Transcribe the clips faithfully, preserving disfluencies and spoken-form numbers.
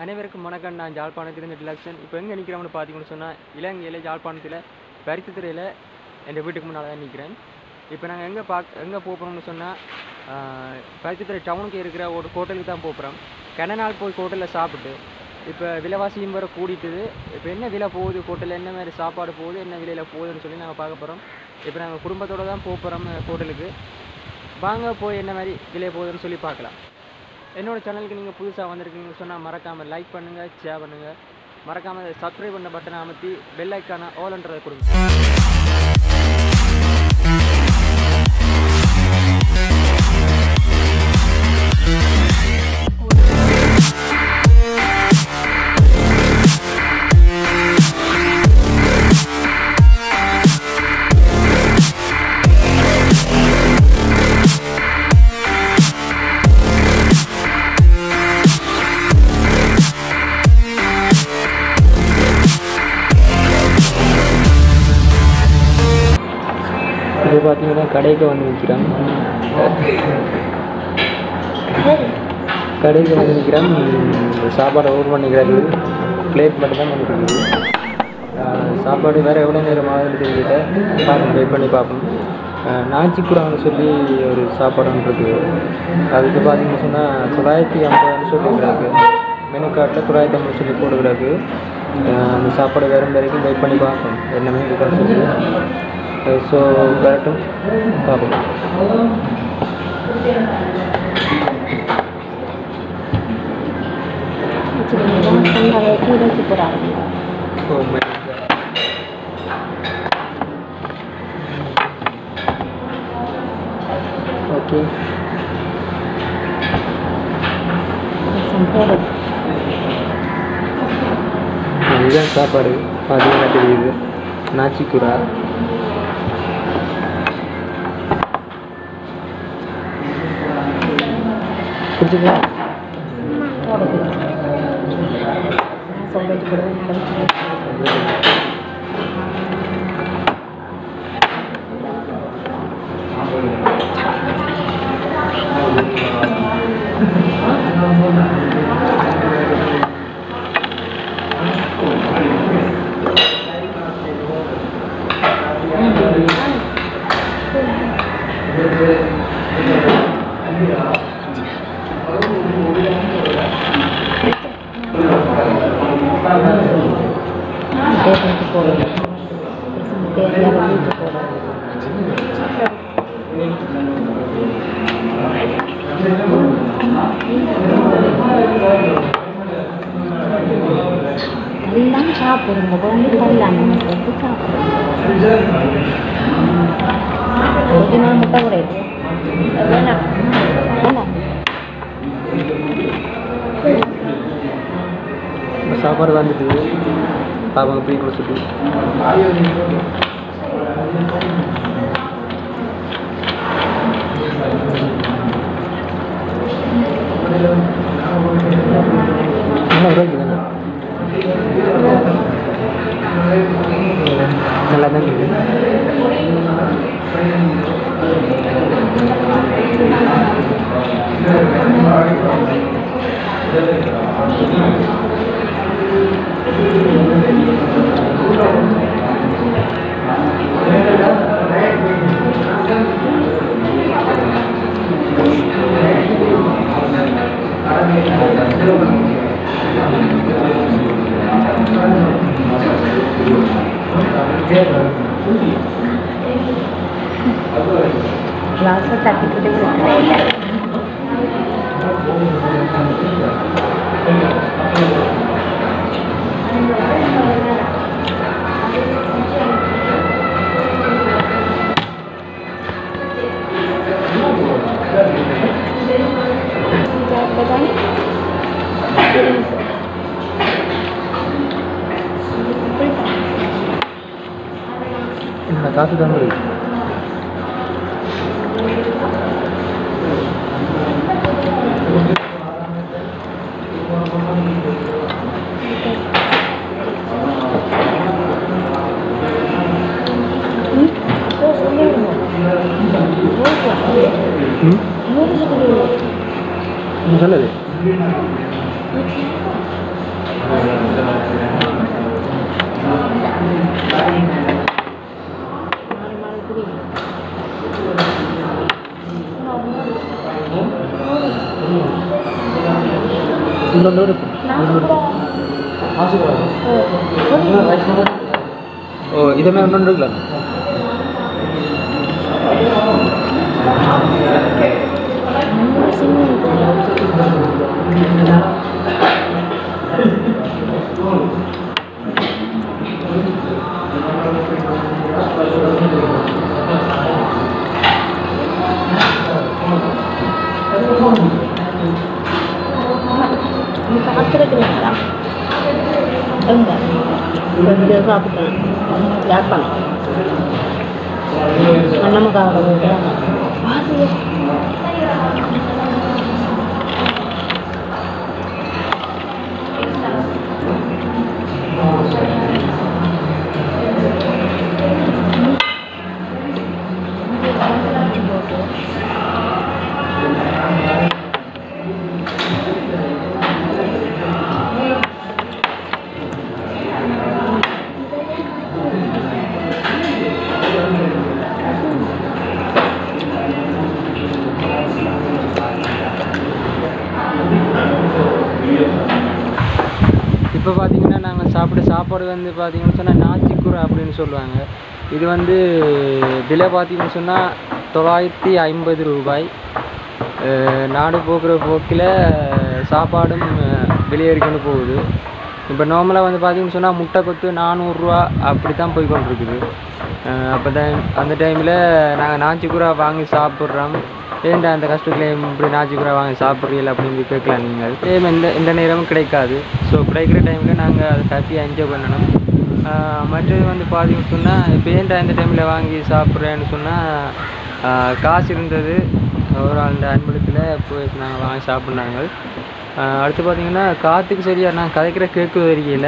அனைவருக்கும் வணக்கம். நான் யாழ்ப்பாணத்திலிருந்து டிலக்ஷன். இப்போ எங்கே நிற்கிறோம்னு பார்த்தீங்கன்னு சொன்னால், இலங்கையில் யாழ்ப்பாணத்தில் பருத்தித்துறையில் என் வீட்டுக்கு முன்னால் தான் நிற்கிறேன். இப்போ நாங்கள் எங்கே பார்க்க எங்கே போகிறோம்னு சொன்னால், பருத்தித்துறை டவுனுக்கு இருக்கிற ஒரு ஹோட்டலுக்கு தான் போகிறோம். கன நாள் போய் ஹோட்டலில் சாப்பிட்டு இப்போ விலைவாசியும் வர கூடிட்டுது. இப்போ என்ன விலை போகுது, ஹோட்டலில் என்ன மாதிரி சாப்பாடு போகுது, என்ன விலையில் போகுதுன்னு சொல்லி நாங்கள் பார்க்க போகிறோம். இப்போ நாங்கள் குடும்பத்தோடு தான் போகிறோம் ஹோட்டலுக்கு. வாங்க போய் என்ன மாதிரி விலை போகுதுன்னு சொல்லி பார்க்கலாம். என்னோடய சேனலுக்கு நீங்கள் புதுசாக வந்திருக்கீங்கன்னு சொன்னால் மறக்காமல் லைக் பண்ணுங்கள், ஷேர் பண்ணுங்கள். மறக்காமல் சப்ஸ்கிரைப் பண்ண பட்டனை அமர்த்தி பெல் ஐக்கான ஆல்ன்றதை கொடுங்க. இது பார்த்தீங்கன்னா கடைக்கு வந்து நிற்கிறேன் கடைக்கு வந்து நிற்கிறேன் சாப்பாடு ஓர் பண்ணிக்கிறாரு. பிளேட் மட்டும் தான் பண்ணிக்கிறது. சாப்பாடு வேறு எவ்வளோ நேரம் ஆகுதுன்னு தெரியல. பார்ப்போம், வெயிட் பண்ணி பார்ப்போம். நாச்சிக்குடான்னு சொல்லி ஒரு சாப்பாடுன்றது, அதுக்கு பார்த்தீங்கன்னு சொன்னால் தொள்ளாயிரத்தி ஐம்பதுன்னு சொல்லிக்கிறாரு. மெனு கார்ட்டில் தொள்ளாயிரத்தி ஐம்பது சொல்லி போடுகிறாரு. அந்த சாப்பாடு வேறு வரைக்கும் வெயிட் பண்ணி பார்ப்போம் என்னமே இருக்கான்னு சொல்லி. ஸோ வரட்டும், பார்ப்போம். ஓகே, இதுதான் சாப்பாடு பார்த்தீங்கன்னா தெரியுது. நாச்சிக்குடா பிடிச்சிங்களா? எல்லாம் சாப்பிடுங்க, வந்து தரலாம். வந்து சாப்பிடுங்க. ஒரு நாள் முட்டை கிடையாது. வேணாம் வேணாம். சாப்பாடு வந்துட்டு பாப்பாங்க போய் கொடுத்துட்டு நல்லா தான் இருக்குது. கிளாஸை தட்டிக்கிட்டு பிரச்சனை இல்லை. என்ன காசு தான் இருக்கு. சொல்லது இன்னொன்று இருக்கு ஓ இதுமே இன்னொன்று இருக்குல்ல பார்த்துருக்குறீங்களா எங்க ரெண்டு சாப்பிட்டேன் யாழ்ப்பாணம் அண்ணமுக்காக இப்போ பார்த்தீங்கன்னா நாங்கள் சாப்பிட சாப்பாடு வந்து பார்த்தீங்கன்னு சொன்னால் நாச்சிக்குரை அப்படின்னு சொல்லுவாங்க. இது வந்து விலை பார்த்தீங்கன்னு சொன்னால் தொள்ளாயிரத்தி ஐம்பது ரூபாய். நாடு போக்குற போக்கில் சாப்பாடும் வெளியேறிக்கொண்டு போகுது. இப்போ நார்மலாக வந்து பார்த்தீங்கன்னு சொன்னால் முட்டை கொத்து நானூறுரூவா அப்படி தான் போய் கொண்டிருக்குது. அப்போ தான் அந்த டைமில் நாங்கள் நாச்சிக்குரை வாங்கி சாப்பிட்றோம். ஏன்டா அந்த கஷ்டத்தில் இப்படி நாச்சிக்குரை வாங்கி சாப்பிட்றீங்க அப்படின்னு கேட்கலாம் நீங்கள். டைம் எந்த எந்த நேரமும் கிடைக்காது. ஸோ கிடைக்கிற டைமில் நாங்கள் அதை ஹாப்பியாக என்ஜாய் பண்ணணும். மற்றது வந்து பார்த்தீங்கன்னு சொன்னால் இப்போ ஏன்டா இந்த டைமில் வாங்கி சாப்பிட்றேன்னு சொன்னால் காசு இருந்தது ஒரு அந்த அன்பளத்தில் போய் நாங்கள் வாங்கி சாப்பிட்னாங்க. அடுத்து பார்த்திங்கன்னா காற்றுக்கு சரியாக நான் கதைக்கிற கேக்கு வரிகையில்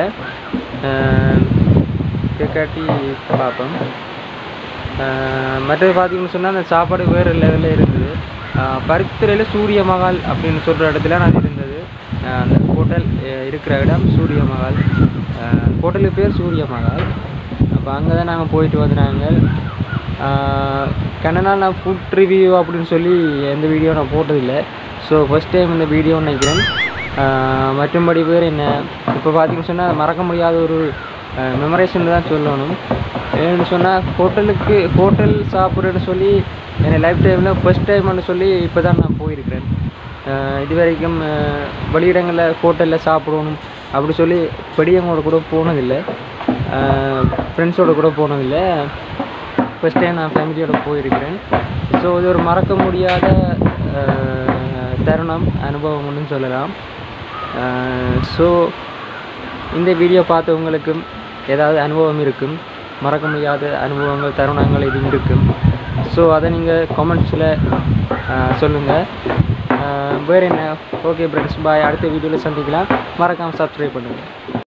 கேக்காட்டி பார்ப்போம். மற்றது பார்த்திங்கன்னு சொன்னால் அந்த சாப்பாடு வேறு லெவலில் இருந்தது. பருத்தித்துறையில் சூரிய மகால் அப்படின்னு சொல்கிற இடத்துல நான் இருந்தது. அந்த ஹோட்டல் இருக்கிற இடம் சூரிய மகால். ஹோட்டலுக்கு பேர் சூரிய மகால். அப்போ அங்கே தான் நாங்கள் போயிட்டு வந்தாங்க. கண்ணனால் நான் ஃபுட் ரிவ்யூ அப்படின்னு சொல்லி எந்த வீடியோ நான் போட்டதில்லை. ஸோ ஃபஸ்ட் டைம் இந்த வீடியோ நினைக்கிறேன். மற்றும்படி பேர் என்ன இப்போ பார்த்திங்கன்னு சொன்னால் மறக்க முடியாத ஒரு மெமரேஷன் தான் சொல்லணும். ஏன்னு சொன்னால் ஹோட்டலுக்கு ஹோட்டல் சாப்பிட்றேன்னு சொல்லி என்னை லைஃப் டைமில் ஃபஸ்ட் டைம்னு சொல்லி இப்போ தான் நான் போயிருக்கிறேன். இது வரைக்கும் வெளியிடங்களில் ஹோட்டலில் சாப்பிடணும் அப்படி சொல்லி பெரியவங்களோட கூட போனதில்லை, ஃப்ரெண்ட்ஸோடு கூட போனதில்லை. ஃபஸ்ட் டைம் நான் ஃபேமிலியோடு போயிருக்கிறேன். ஸோ இது ஒரு மறக்க முடியாத தருணம் அனுபவம்னு சொல்லலாம். ஸோ இந்த வீடியோ பார்த்தவங்களுக்கும் ஏதாவது அனுபவம் இருக்கும், மறக்க முடியாத அனுபவங்கள் தருணங்கள் எதுவும் இருக்கும். ஸோ அதை நீங்கள் கமெண்ட்ஸில் சொல்லுங்கள். வேறு என்ன? Okay friends, bye. அடுத்த வீடியோவில் சந்திக்கலாம். மறக்காமல் சப்ஸ்கிரைப் பண்ணுங்கள்.